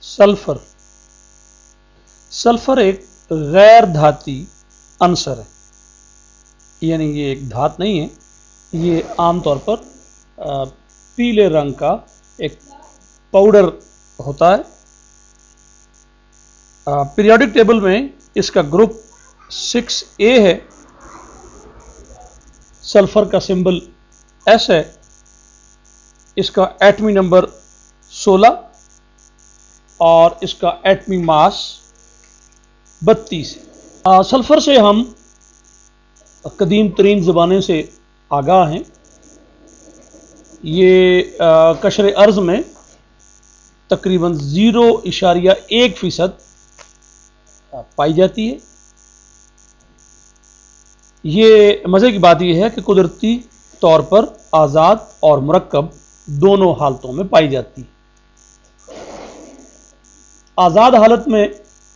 Sulphur. Sulphur एक गैर धाती अंसर है, यानी ये एक धात नहीं है। ये आमतौर पर पीले रंग का एक पाउडर होता है। पीरियोडिक टेबल में इसका ग्रुप 6A है। सल्फर का सिंबल S है। इसका एटमी नंबर 16 और इसका एटमी मास 32 है। सल्फर से हम कदीम तरीन ज़बाने से आगाह हैं। ये कशर अर्ज़ में तकरीबन 0.1% पाई जाती है। ये मज़े की बात यह है कि कुदरती तौर पर आज़ाद और मुरक्कब दोनों हालतों में पाई जाती है। आज़ाद हालत में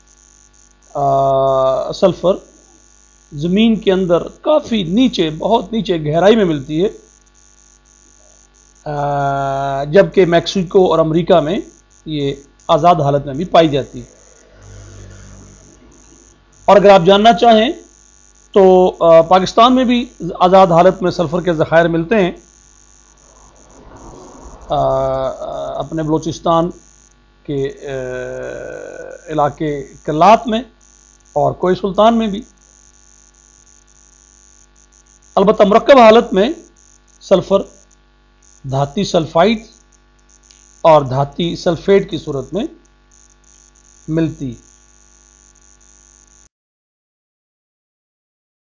सल्फर ज़मीन के अंदर काफ़ी नीचे, बहुत नीचे गहराई में मिलती है, जबकि मैक्सिको और अमेरिका में ये आज़ाद हालत में भी पाई जाती है। और अगर आप जानना चाहें तो पाकिस्तान में भी आज़ाद हालत में सल्फ़र के ज़खायर मिलते हैं। अपने बलूचिस्तान के इलाके कल्लात में और कोई सुल्तान में भी। अलबत्ता मुरक्कब हालत में सल्फ़र धाती सल्फाइड और धाती सल्फेट की सूरत में मिलती।